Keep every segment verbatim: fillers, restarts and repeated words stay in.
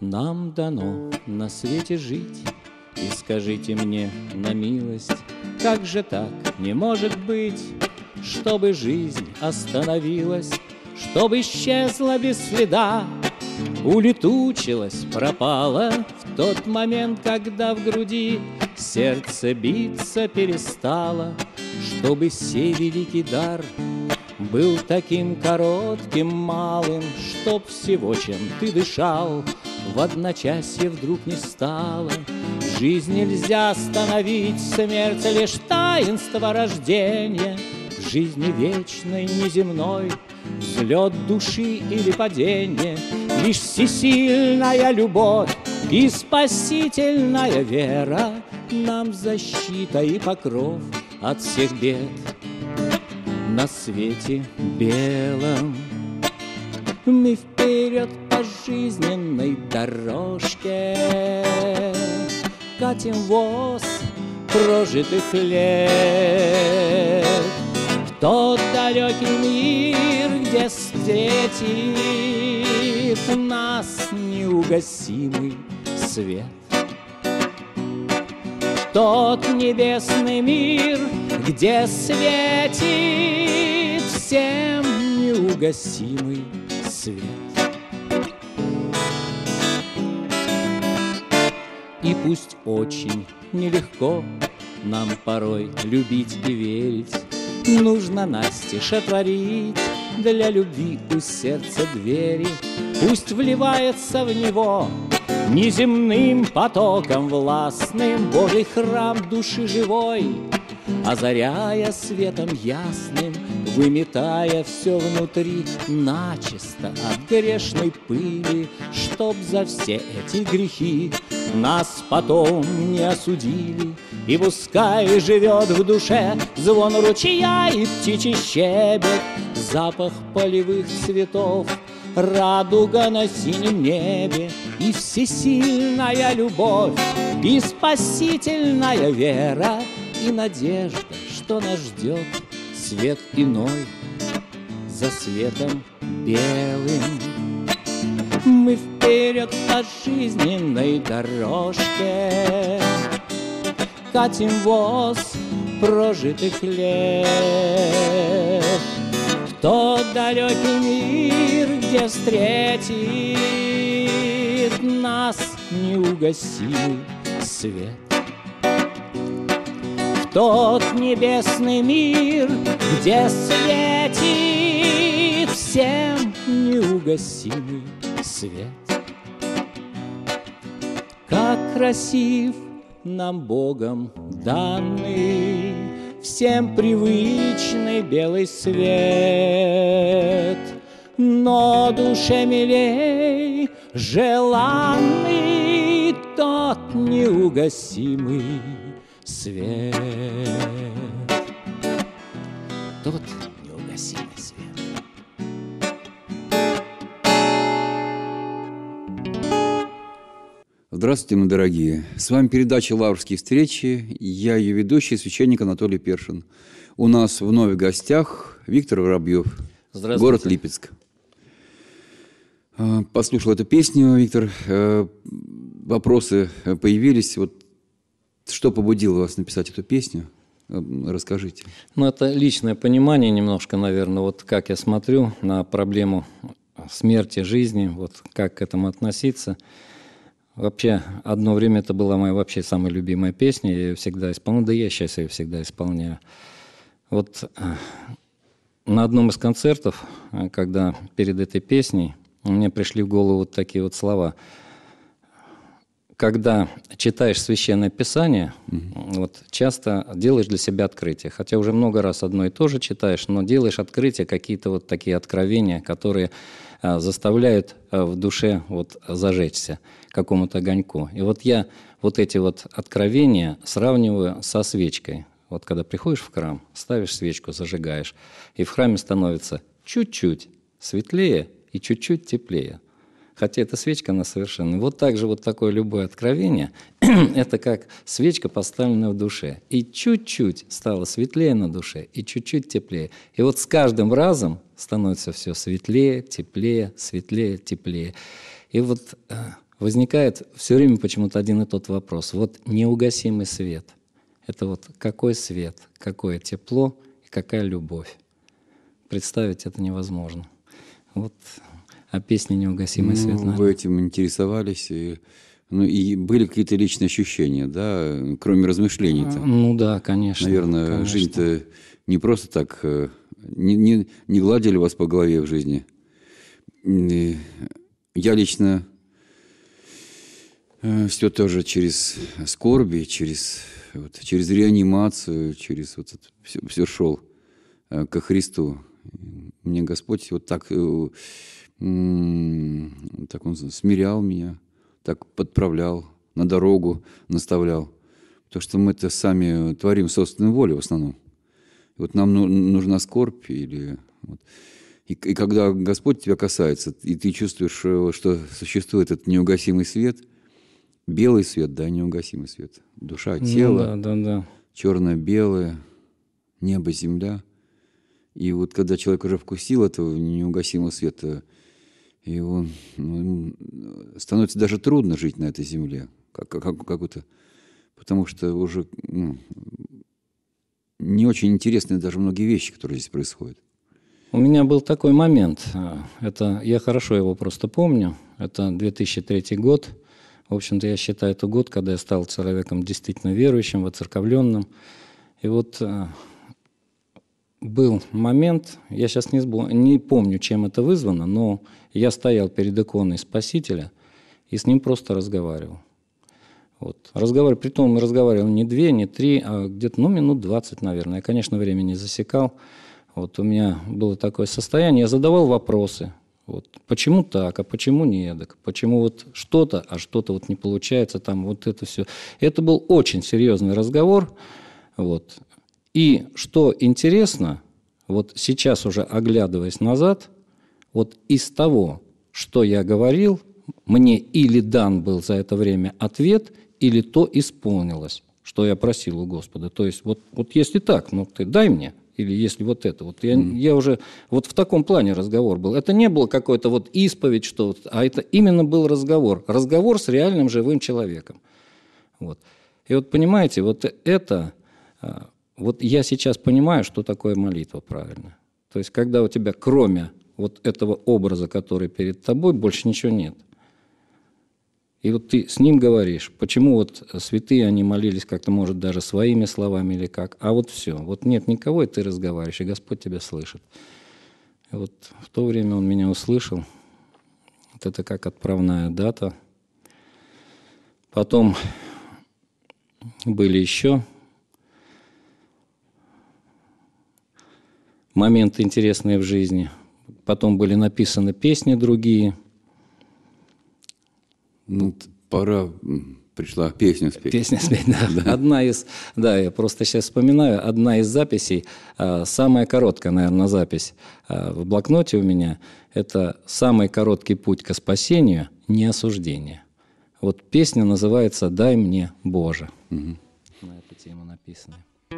нам дано на свете жить. И скажите мне на милость, как же так не может быть, чтобы жизнь остановилась, чтобы исчезла без следа, улетучилась, пропала в тот момент, когда в груди сердце биться перестало, чтобы сей великий дар был таким коротким, малым, чтоб всего, чем ты дышал, в одночасье вдруг не стало. Жизнь нельзя остановить, смерть лишь таинство рождения. В жизни вечной, неземной, взлет души или падение, лишь всесильная любовь и спасительная вера нам защита и покров от всех бед. На свете белом мы вперед по жизненной дорожке катим воз прожитых лет в тот далекий мир, где встретит нас неугасимый свет. Тот небесный мир, где светит всем неугасимый свет. И пусть очень нелегко нам порой любить и верить, нужно настежь отворить для любви у сердца двери. Пусть вливается в него неземным потоком властным Божий храм души живой, озаряя светом ясным, выметая все внутри начисто от грешной пыли, чтоб за все эти грехи нас потом не осудили. И пускай живет в душе звон ручья и птичий щебет, запах полевых цветов, радуга на синем небе, и всесильная любовь, и спасительная вера, и надежда, что нас ждет свет иной за светом белым. Мы вперед по жизненной дорожке катим воз прожитых лет в тот далекий мир, где встретит нас неугасимый свет. В тот небесный мир, где светит всем неугасимый свет. Как красив нам Богом данный всем привычный белый свет, но душе милей желанный тот неугасимый свет. Тот неугасимый свет. Здравствуйте, мои дорогие. С вами передача «Лаврские встречи». Я ее ведущий, священник Анатолий Першин. У нас вновь в гостях Виктор Воробьев, город Липецк. Послушал эту песню, Виктор. Вопросы появились. Вот что побудило вас написать эту песню? Расскажите. Ну, это личное понимание немножко, наверное. Вот как я смотрю на проблему смерти, жизни, вот как к этому относиться. Вообще, одно время это была моя вообще самая любимая песня, я ее всегда исполняю, да я сейчас ее всегда исполняю. Вот на одном из концертов, когда перед этой песней, мне пришли в голову вот такие вот слова. Когда читаешь Священное Писание, mm-hmm. вот, часто делаешь для себя открытие. Хотя уже много раз одно и то же читаешь, но делаешь открытия, какие-то вот такие откровения, которые а, заставляют а, в душе вот, зажечься какому-то огоньку. И вот я вот эти вот откровения сравниваю со свечкой. Вот когда приходишь в храм, ставишь свечку, зажигаешь, и в храме становится чуть-чуть светлее и чуть-чуть теплее. Хотя эта свечка, она совершенно... Вот так же вот такое любое откровение, это как свечка, поставленная в душе. И чуть-чуть стало светлее на душе, и чуть-чуть теплее. И вот с каждым разом становится все светлее, теплее, светлее, теплее. И вот возникает все время почему-то один и тот вопрос. Вот неугасимый свет – это вот какой свет, какое тепло и какая любовь. Представить это невозможно. Вот о песне «Неугасимый ну, свет». Наверное. Вы этим интересовались, и, ну, и были какие-то личные ощущения, да, кроме размышлений-то? Ну да, конечно. Наверное, конечно. жизнь-то не просто так, не, не, не гладили вас по голове в жизни. Я лично все тоже через скорби, через, вот, через реанимацию, через вот это все, все шел ко Христу. Мне Господь вот так, так Он смирял меня, так подправлял, на дорогу наставлял. Потому что мы-то сами творим собственную волю в основном. Вот нам нужна скорбь. Или, вот. и, и когда Господь тебя касается, и ты чувствуешь, что существует этот неугасимый свет, белый свет, да, неугасимый свет, душа, тело, ну, да, да, да. черно-белое, небо, земля. И вот когда человек уже вкусил этого неугасимого света, и он, ну, становится даже трудно жить на этой земле, как, как, как-то, потому что уже ну, не очень интересны даже многие вещи, которые здесь происходят. У меня был такой момент, это, я хорошо его просто помню, это две тысячи третий год. В общем-то, я считаю, это год, когда я стал человеком действительно верующим, воцерковленным. И вот был момент, я сейчас не, сбл... не помню, чем это вызвано, но я стоял перед иконой Спасителя и с ним просто разговаривал. Вот. Разговаривал, притом разговаривал не две, не три, а где-то ну, минут двадцать, наверное. Я, конечно, время не засекал. Вот у меня было такое состояние, я задавал вопросы. Вот. Почему так, а почему не эдак? Почему вот что-то, а что-то вот не получается, там вот это все. Это был очень серьезный разговор. Вот. И что интересно, вот сейчас уже оглядываясь назад, вот из того, что я говорил, мне или дан был за это время ответ, или то исполнилось, что я просил у Господа. То есть вот, вот если так, ну ты дай мне, или если вот это. Вот я, mm. я уже вот в таком плане разговор был. Это не было какой-то вот исповедь, что, а это именно был разговор. Разговор с реальным живым человеком. Вот. И вот понимаете, вот это, вот я сейчас понимаю, что такое молитва правильно. То есть когда у тебя кроме вот этого образа, который перед тобой, больше ничего нет. И вот ты с ним говоришь, почему вот святые, они молились как-то, может, даже своими словами или как, а вот все, вот нет никого, и ты разговариваешь, и Господь тебя слышит. И вот в то время Он меня услышал, вот это как отправная дата. Потом были еще моменты интересные в жизни, потом были написаны песни другие. Ну, пора, пришла песня спеть. Песня спеть, да. да. Одна из, да, я просто сейчас вспоминаю, одна из записей, самая короткая, наверное, запись в блокноте у меня, это «Самый короткий путь к спасению – не осуждение». Вот песня называется «Дай мне, Боже». Угу. На эту тему написана.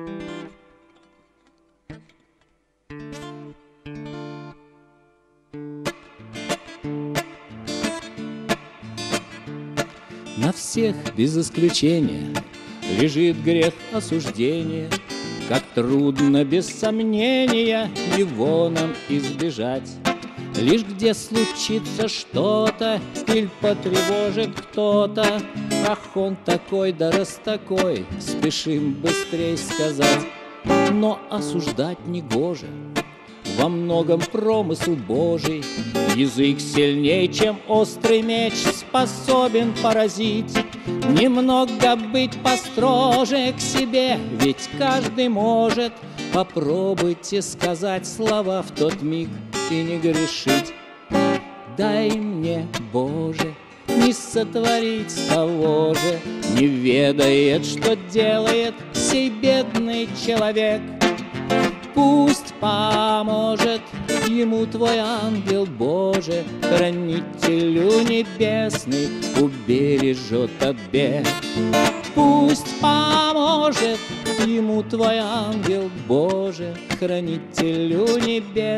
На всех без исключения лежит грех осуждения, как трудно без сомнения его нам избежать. Лишь где случится что-то или потревожит кто-то, ах, он такой да раз такой, спешим быстрей сказать. Но осуждать негоже, во многом промысл Божий. Язык сильней, чем острый меч, способен поразить. Немного быть построже к себе, ведь каждый может. Попробуйте сказать слова в тот миг и не грешить. Дай мне, Боже, не сотворить того же, не ведает, что делает сей бедный человек. Пусть поможет ему твой ангел Боже, хранителю небесный, убережет от бед. Пусть поможет ему твой ангел Боже, хранителю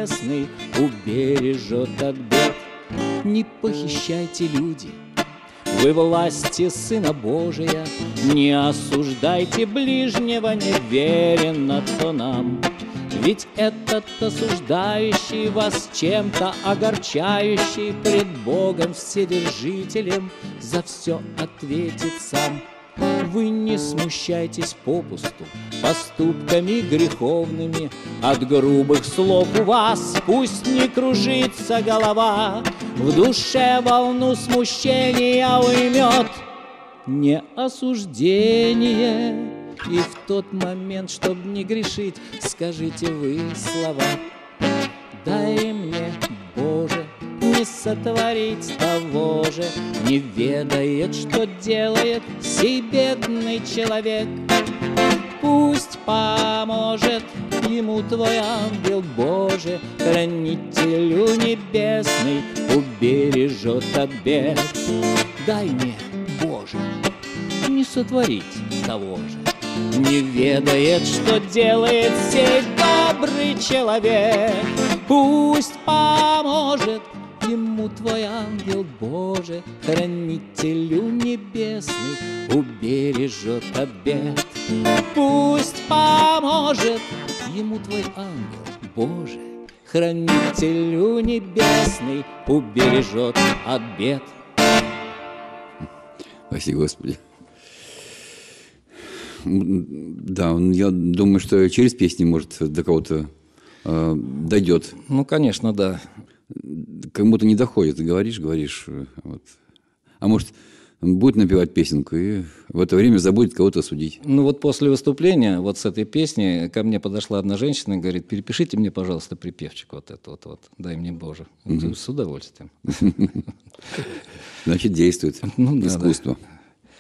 небесный, убережет от бед. Не похищайте, люди, вы власти Сына Божия, не осуждайте ближнего неверенно, то нам. Ведь этот осуждающий вас чем-то огорчающий пред Богом Вседержителем за все ответит сам. Вы не смущайтесь попусту поступками греховными, от грубых слов у вас пусть не кружится голова, в душе волну смущения уймет не осуждение. И в тот момент, чтоб не грешить, скажите вы слова: дай мне, Боже, не сотворить того же, не ведает, что делает сей бедный человек. Пусть поможет ему твой ангел Божий, хранителю небесный, убережет от бед. Дай мне, Боже, не сотворить того же, не ведает, что делает сей добрый человек. Пусть поможет ему твой ангел Божий, хранителю небесный, убережет от бед. Пусть поможет ему твой ангел Божий, хранителю небесный, убережет от бед. Спасибо, Господи. Да, я думаю, что через песни, может, до кого-то э, дойдет. Ну, конечно, да. Кому-то не доходит. Ты говоришь, говоришь. Вот. А может, будет напевать песенку и в это время забудет кого-то судить. Ну, вот после выступления вот с этой песни ко мне подошла одна женщина и говорит: перепишите мне, пожалуйста, припевчик вот это вот, вот. Дай мне, Боже. Я говорю: с удовольствием. Значит, действует ну, да, искусство. Да.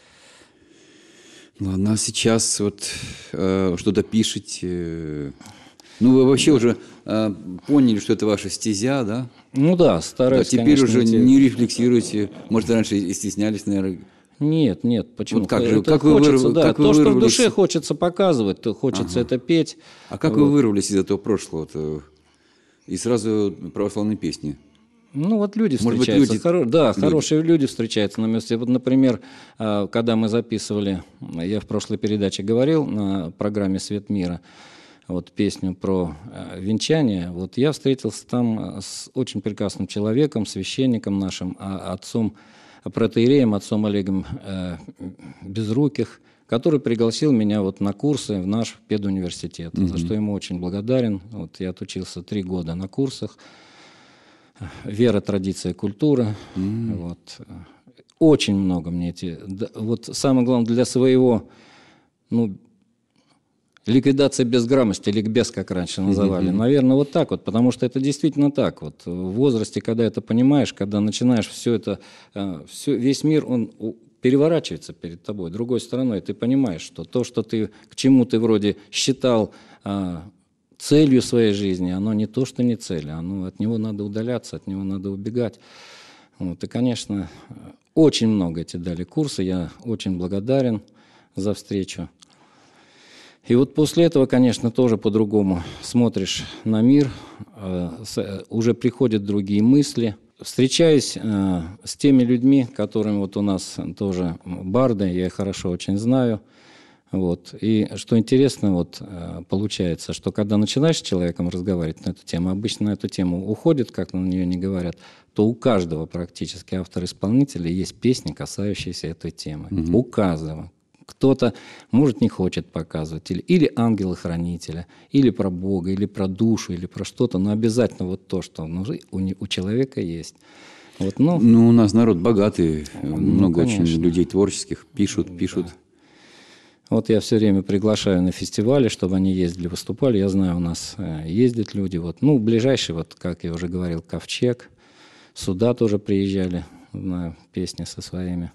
Ладно, а сейчас вот э, что-то пишете. Ну, вы вообще уже э, поняли, что это ваша стезя, да? Ну да, стараюсь, да, теперь конечно, уже идти. Не рефлексируете. Может, раньше и стеснялись, наверное. Нет, нет, почему? Вот как же, это как хочется, вы, вырв... да, как то, вы что в душе хочется показывать, то хочется ага. это петь. А как вот. Вы вырвались из этого прошлого-то? И сразу православные песни? Ну, вот люди Может встречаются. Быть, люди... Хоро... Да, люди. Хорошие люди встречаются на месте. Вот, например, когда мы записывали, я в прошлой передаче говорил на программе «Свет мира», вот песню про венчание, вот я встретился там с очень прекрасным человеком, священником нашим, отцом, протоиереем, отцом Олегом Безруких, который пригласил меня вот на курсы в наш педуниверситет, mm-hmm. за что ему очень благодарен. Вот я отучился три года на курсах. Вера, традиция, культура. Mm. Вот. Очень много мне эти... Вот самое главное, для своего... Ну, ликвидация безграмотности, ликбез, как раньше называли. Mm-hmm. Наверное, вот так вот, потому что это действительно так. Вот. В возрасте, когда это понимаешь, когда начинаешь все это... Все, весь мир, он переворачивается перед тобой другой стороной. Ты понимаешь, что то, что ты, к чему ты вроде считал... целью своей жизни, оно не то, что не цель, оно, от него надо удаляться, от него надо убегать. Вот. И, конечно, очень много эти дали курсы, я очень благодарен за встречу. И вот после этого, конечно, тоже по-другому смотришь на мир, уже приходят другие мысли. Встречаюсь с теми людьми, которыми вот у нас тоже барды, я их хорошо очень знаю. Вот. И что интересно, вот, получается, что когда начинаешь с человеком разговаривать на эту тему, обычно на эту тему уходят, как на нее не говорят, то у каждого практически автора-исполнителя есть песни, касающиеся этой темы. Mm-hmm. У каждого. Кто-то, может, не хочет показывать, или, или ангела-хранителя, или про Бога, или про душу, или про что-то, но обязательно вот то, что ну, у, у человека есть. Вот, ну, ну, у нас народ богатый, ну, много конечно. Очень людей творческих, пишут, пишут. Да. Вот я все время приглашаю на фестивали, чтобы они ездили, выступали. Я знаю, у нас ездят люди. Вот. Ну, ближайший, вот, как я уже говорил, Ковчег. Сюда тоже приезжали, знаю, песни со своими.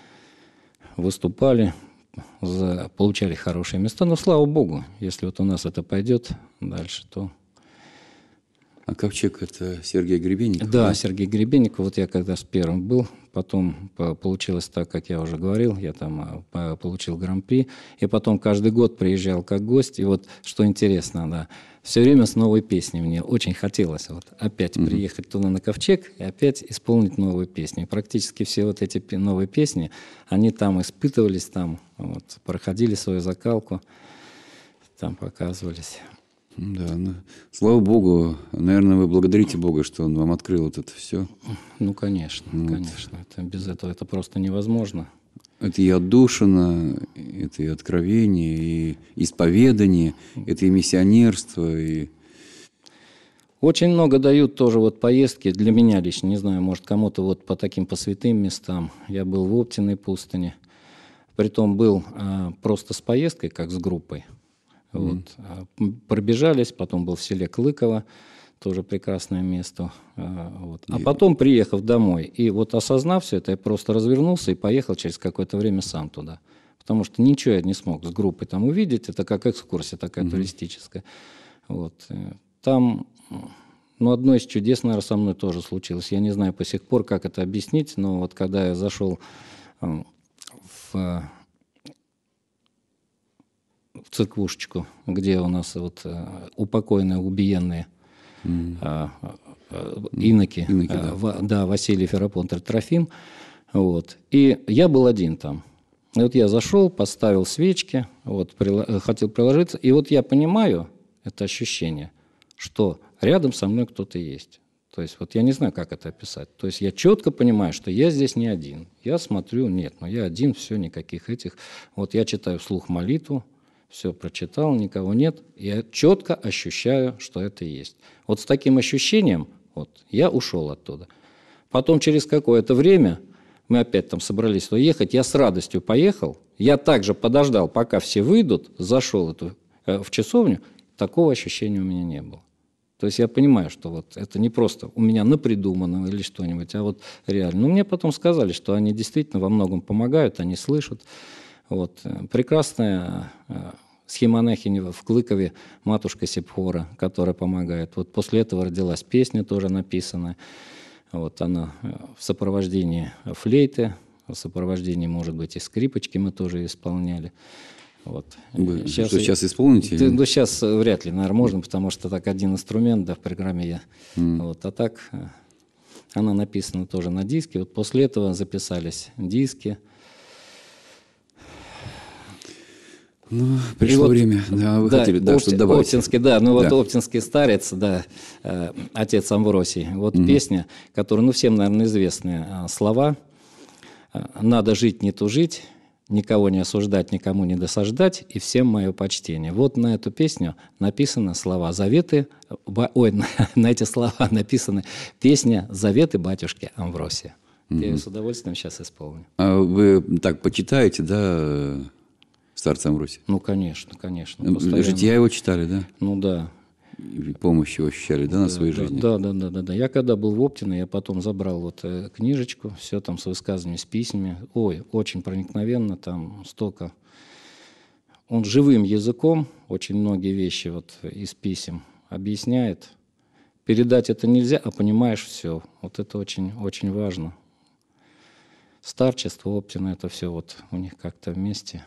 Выступали, за, получали хорошие места. Но, слава Богу, если вот у нас это пойдет дальше, то А Ковчег — это Сергей Гребенников? Да, да, Сергей Гребенников. Вот я когда с первым был, потом получилось так, как я уже говорил, я там получил гран-при, и потом каждый год приезжал как гость. И вот что интересно, да, все время с новой песней мне очень хотелось вот опять mm-hmm. приехать туда на Ковчег и опять исполнить новую песню. И практически все вот эти новые песни, они там испытывались, там вот, проходили свою закалку, там показывались. Да, ну, слава Богу, наверное, вы благодарите Бога, что Он вам открыл вот это все. Ну, конечно, вот. конечно. Это, без этого это просто невозможно. Это и отдушина, это и откровение, и исповедание, это и миссионерство. И... Очень много дают тоже вот поездки, для меня лично, не знаю, может, кому-то вот по таким, по святым местам. Я был в Оптиной пустыне, притом был а, просто с поездкой, как с группой. Вот. Mm-hmm. Пробежались, потом был в селе Клыково, тоже прекрасное место. Вот. А потом, приехав домой, и вот осознав все это, я просто развернулся и поехал через какое-то время сам туда. Потому что ничего я не смог с группой там увидеть, это как экскурсия такая mm-hmm. туристическая. Вот. Там, ну, одно из чудес, наверное, со мной тоже случилось. Я не знаю по сих пор, как это объяснить, но вот когда я зашел в... в церквушечку, где у нас вот uh, упокоенные, убиенные mm. uh, uh, иноки, иноки uh, да. В, да, Василий Ферапонтович Трофим. Вот. И я был один там. И вот я зашел, поставил свечки, вот, прила- хотел приложиться, и вот я понимаю это ощущение, что рядом со мной кто-то есть. То есть вот я не знаю, как это описать. То есть я четко понимаю, что я здесь не один. Я смотрю, нет, но я один, все, никаких этих. Вот я читаю вслух молитву, все прочитал, никого нет. Я четко ощущаю, что это есть. Вот с таким ощущением вот, я ушел оттуда. Потом через какое-то время мы опять там собрались уехать. Я с радостью поехал. Я также подождал, пока все выйдут, зашел эту, э, в часовню. Такого ощущения у меня не было. То есть я понимаю, что вот это не просто у меня напридумано или что-нибудь, а вот реально. Ну, мне потом сказали, что они действительно во многом помогают, они слышат. Вот. Прекрасная схемонахиня в Клыкове, матушка Сепфора, которая помогает. Вот после этого родилась песня, тоже написанная. Вот она в сопровождении флейты, в сопровождении, может быть, и скрипочки мы тоже исполняли. Вот. Вы сейчас, что, сейчас исполните? Ты, ну, сейчас вряд ли, наверное, можно, потому что так один инструмент, да, в программе я. Mm. Вот. А так она написана тоже на диске. Вот после этого записались диски. Ну, пришло вот, время. Да, вы да, хотели, да, Опти, что добавить. Оптинский, да, ну да. вот Оптинский старец, да, э, отец Амвросий. Вот угу. песня, которая, ну, всем, наверное, известные э, слова. «Надо жить, не тужить, никого не осуждать, никому не досаждать, и всем мое почтение». Вот на эту песню написаны слова «Заветы», ба, ой, на, на эти слова написаны песня «Заветы батюшки Амвросия». Угу. Я ее с удовольствием сейчас исполню. А вы так почитаете, да, старца Амвросия? Ну, конечно, конечно. Жития его читали, да? Ну, да. И помощь его ощущали, да, да на своей да, жизни? Да, да, да, да, да. Я когда был в Оптино, я потом забрал вот э, книжечку, все там с высказываниями, с письмами. Ой, очень проникновенно, там столько. Он живым языком очень многие вещи вот из писем объясняет. Передать это нельзя, а понимаешь все. Вот это очень, очень важно. Старчество, Оптино, это все вот у них как-то вместе.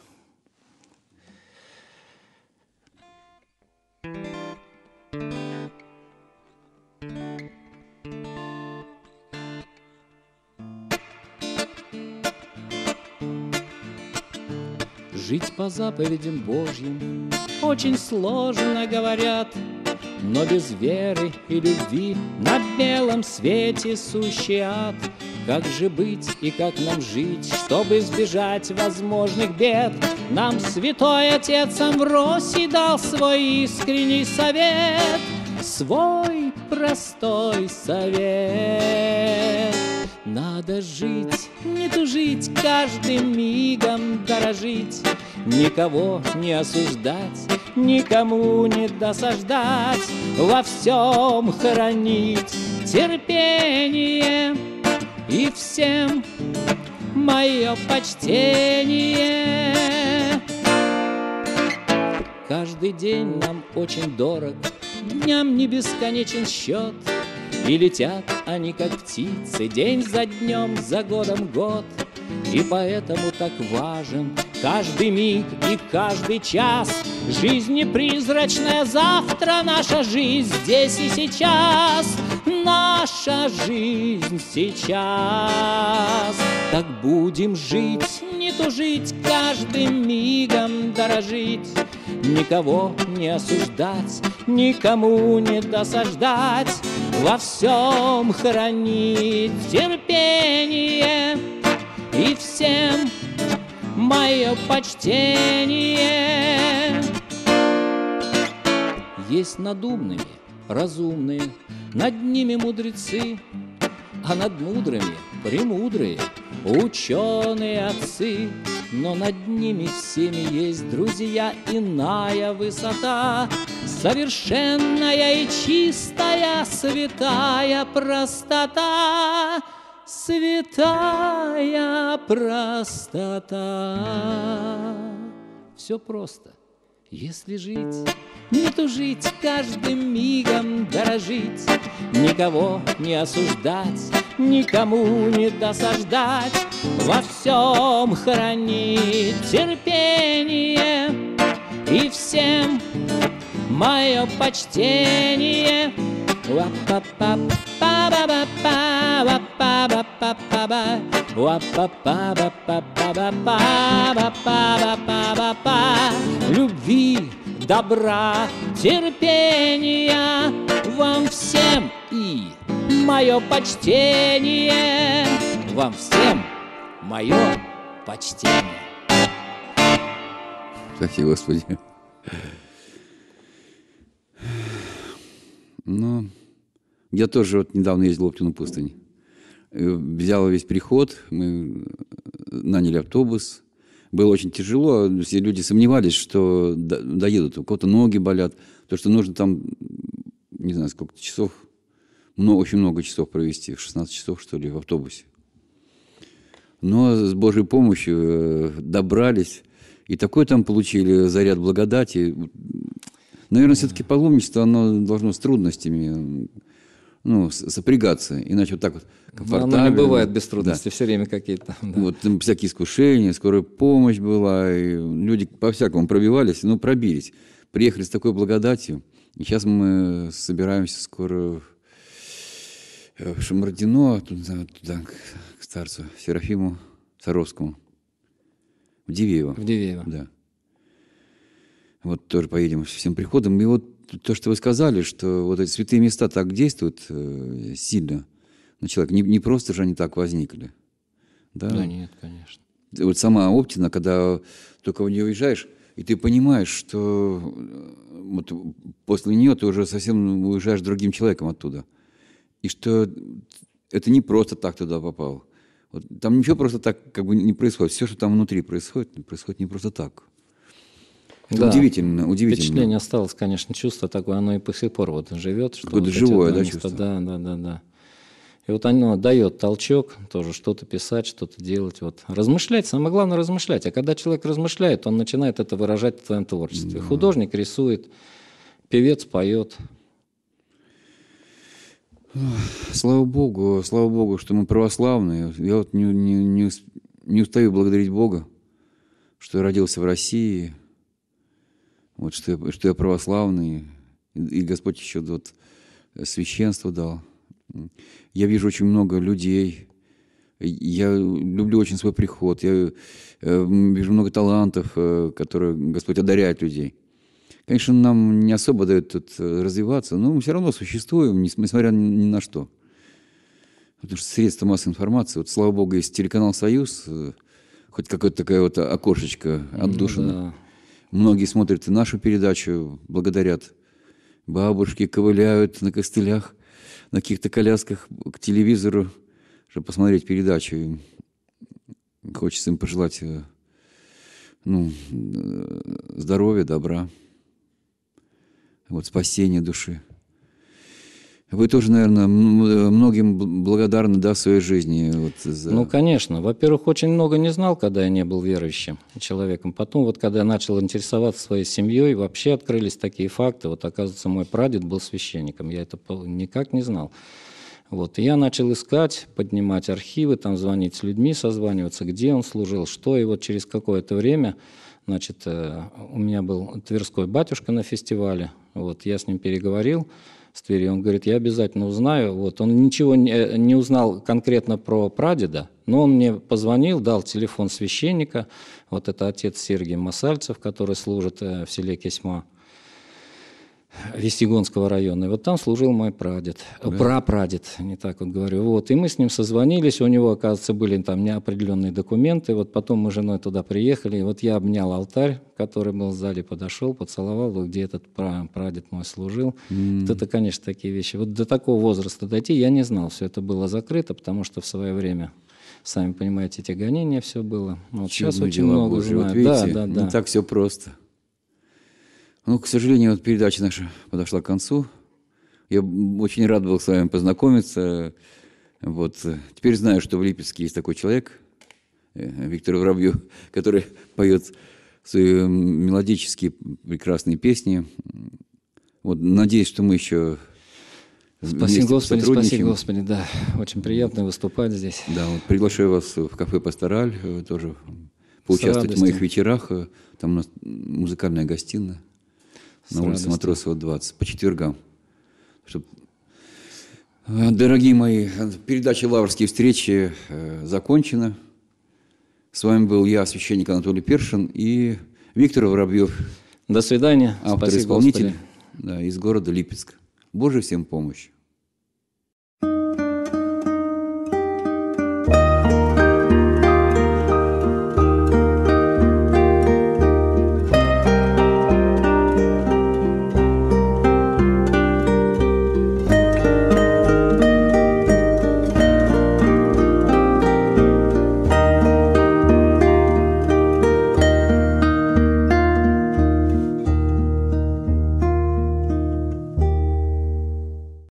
Жить по заповедям Божьим очень сложно, говорят, но без веры и любви на белом свете сущий ад. Как же быть и как нам жить, чтобы избежать возможных бед? Нам святой отец Амвросий дал свой искренний совет, свой простой совет. Надо жить, не тужить, каждым мигом дорожить, никого не осуждать, никому не досаждать, во всем хранить терпение, и всем мое почтение. Каждый день нам очень дорог, дням не бесконечен счет, и летят они, как птицы, день за днем, за годом год. И поэтому так важен каждый миг и каждый час. Жизнь не призрачная, завтра наша жизнь здесь и сейчас. Наша жизнь сейчас. Так будем жить, не тужить, каждым мигом дорожить, никого не осуждать, никому не досаждать, во всем хранить терпение. И всем мое почтение. Есть над умными разумные, над ними мудрецы, а над мудрыми премудрые ученые отцы. Но над ними всеми есть, друзья, иная высота, совершенная и чистая, святая простота. Святая простота. Все просто. Если жить, не тужить, каждым мигом дорожить, никого не осуждать, никому не досаждать, во всем хранить терпение. И всем мое почтение. Любви, добра, терпения вам всем и мое почтение. Вам всем мое почтение. Спасибо, Господи. Ну, я тоже вот недавно ездил в Оптину пустынь. Взял весь приход, мы наняли автобус. Было очень тяжело, все люди сомневались, что доедут. У кого-то ноги болят, то, что нужно там, не знаю, сколько часов, много, очень много часов провести, шестнадцать часов, что ли, в автобусе. Но с Божьей помощью добрались, и такой там получили заряд благодати. Наверное, все-таки паломничество, оно должно с трудностями, ну, сопрягаться, иначе вот так вот комфортабельно. Оно не бывает без трудностей, да. Все время какие-то. Да. Вот там всякие искушения, скорая помощь была, и люди по-всякому пробивались, ну, пробились. Приехали с такой благодатью, и сейчас мы собираемся скоро в Шамардино, туда, туда к старцу Серафиму Саровскому, в Дивеево. В Дивеево. Да. Вот тоже поедем всем приходом. И вот то, что вы сказали, что вот эти святые места так действуют э, сильно на человека. Не, не просто же они так возникли. Да? Да нет, конечно. Вот сама Оптина, когда только в нее уезжаешь, и ты понимаешь, что вот после нее ты уже совсем уезжаешь другим человеком оттуда. И что это не просто так туда попал. Вот там ничего просто так как бы не происходит. Все, что там внутри происходит, происходит не просто так. Это да. удивительно, удивительно. Впечатление осталось, конечно, чувство такое, оно и по сих пор вот живет. Какое-то вот живое, да, чувство? Да, да, да, да. И вот оно дает толчок тоже что-то писать, что-то делать. Вот. Размышлять, самое главное размышлять. А когда человек размышляет, он начинает это выражать в своем творчестве. Да. Художник рисует, певец поет. Слава Богу, слава Богу, что мы православные. Я вот не, не, не, не устаю благодарить Бога, что я родился в России. Вот, что, я, что я православный, и Господь еще вот священство дал. Я вижу очень много людей, я люблю очень свой приход, я вижу много талантов, которые Господь одаряет людей. Конечно, нам не особо дает тут развиваться, но мы все равно существуем, несмотря ни на что. Потому что средства массовой информации, вот, слава Богу, есть телеканал «Союз», хоть какое-то такое вот окошечко отдушина. Ну, да. Многие смотрят и нашу передачу, благодарят. Бабушки ковыляют на костылях, на каких-то колясках к телевизору, чтобы посмотреть передачу. И хочется им пожелать ну, здоровья, добра, вот, спасения души. Вы тоже, наверное, многим благодарны, да, в своей жизни. Вот за... Ну, конечно. Во-первых, очень много не знал, когда я не был верующим человеком. Потом, вот когда я начал интересоваться своей семьей, вообще открылись такие факты. Вот, оказывается, мой прадед был священником. Я это никак не знал. Вот. И я начал искать, поднимать архивы, там звонить с людьми, созваниваться, где он служил, что. И вот через какое-то время, значит, у меня был тверской батюшка на фестивале. Вот, я с ним переговорил. С Твери. Он говорит, я обязательно узнаю. Вот. Он ничего не, не узнал конкретно про прадеда, но он мне позвонил, дал телефон священника. Вот это отец Сергий Масальцев, который служит в селе Кесьма Весьегонского района. И вот там служил мой прадед, да. Прапрадед, не так вот говорю. Вот. И мы с ним созвонились, у него, оказывается, были там неопределенные документы. Вот потом мы с женой туда приехали, и вот я обнял алтарь, который был сзади, подошел, поцеловал, вот где этот прадед мой служил. Mm. Вот это, конечно, такие вещи. Вот до такого возраста дойти я не знал, все это было закрыто, потому что в свое время, сами понимаете, эти гонения, все было. Вот сейчас очень много Божьи. знаю. Вот видите, да, да, да. Не так все просто. Ну, к сожалению, вот передача наша подошла к концу. Я очень рад был с вами познакомиться. Вот. Теперь знаю, что в Липецке есть такой человек, Виктор Воробьев, который поет свои мелодические прекрасные песни. Вот. Надеюсь, что мы еще Спаси Господи, спаси Господи, да. Очень приятно выступать здесь. Да, вот приглашаю вас в кафе «Пастораль» тоже поучаствовать в моих вечерах. Там у нас музыкальная гостиная. На улице Матросова, двадцать, по четвергам. Чтоб... Дорогие мои, передача «Лаврские встречи» закончена. С вами был я, священник Анатолий Першин, и Виктор Воробьев. До свидания. Автор-исполнитель, да, из города Липецка. Божьей всем помощи.